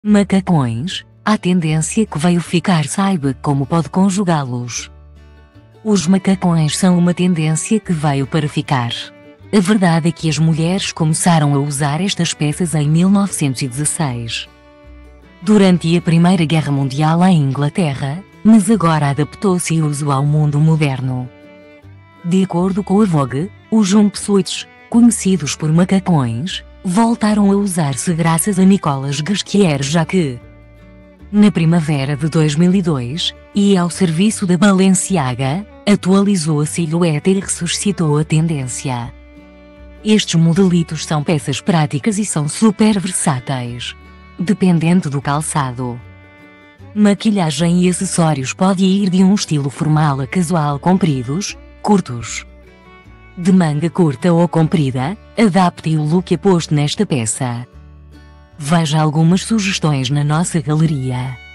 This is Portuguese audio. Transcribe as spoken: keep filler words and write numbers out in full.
Macacões, a tendência que veio ficar, saiba como pode conjugá-los. Os macacões são uma tendência que veio para ficar. A verdade é que as mulheres começaram a usar estas peças em mil novecentos e dezesseis. Durante a Primeira Guerra Mundial em Inglaterra, mas agora adaptou-se e uso ao mundo moderno. De acordo com a Vogue, os jumpsuits, conhecidos por macacões, voltaram a usar-se graças a Nicolas Ghesquière, já que, na primavera de dois mil e dois, e ao serviço da Balenciaga, atualizou a silhueta e ressuscitou a tendência. Estes modelitos são peças práticas e são super versáteis, dependendo do calçado. Maquilhagem e acessórios pode ir de um estilo formal a casual, compridos, curtos, de manga curta ou comprida. Adapte o look aposto nesta peça. Veja algumas sugestões na nossa galeria.